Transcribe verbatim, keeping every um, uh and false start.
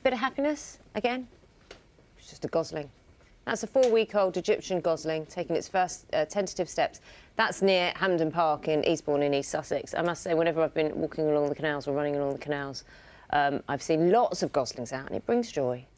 bit of happiness again. It's just a gosling. That's a four-week-old Egyptian gosling taking its first uh, tentative steps. That's near Hampden Park in Eastbourne in East Sussex. I must say, whenever I've been walking along the canals or running along the canals, um, I've seen lots of goslings out, and it brings joy.